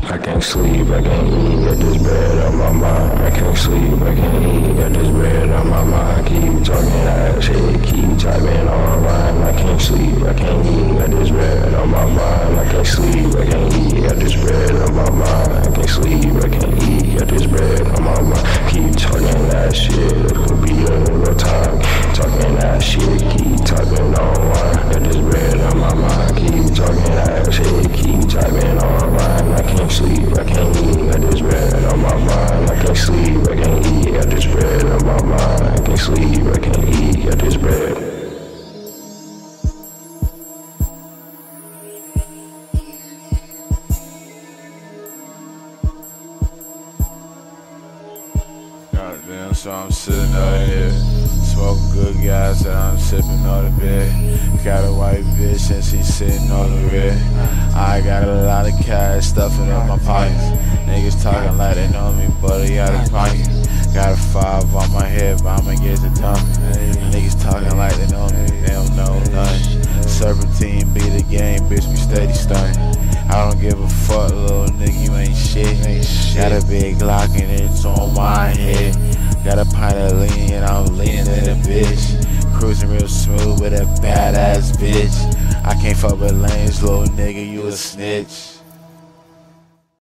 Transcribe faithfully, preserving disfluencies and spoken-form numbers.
I can't sleep, I can't eat, got this bread on my mind. I can't sleep, I can't eat, got this bread on my mind. Keep talking that shit, keep typing online. I can't sleep, I can't eat, got this bread on my mind. I can't sleep, I can't eat, got this bread on my mind. I can't sleep, I can't eat, got this bread on my mind. Keep talking that shit, it could be a real time. Talking that shit, keep typing online. Got this bread on my mind. Keep talking that shit, keep typing online. I can't sleep, I can't eat, got this bread on my mind. I can't sleep, I can't eat, got this bread on my mind. I can't sleep, I can't eat, got this bread. Goddamn, so I'm sitting out here smoking good guys and I'm sipping on the bed. Got a white bitch and she's sitting on the red. I got a lot of cash stuffing up my pockets. Niggas talking like they know me, but they out of pocket. Got a five on my head, but I'ma get it done. Niggas talking like they know me, they don't know nothing. Serpentine be the game, bitch, we steady stunning. I don't give a fuck, little nigga, you ain't shit. Got a big Glock and it's on my head. Got a pint of lean and I'm leaning in a bitch. Cruising real smooth with a badass bitch. I can't fuck with lanes, little nigga, you a snitch.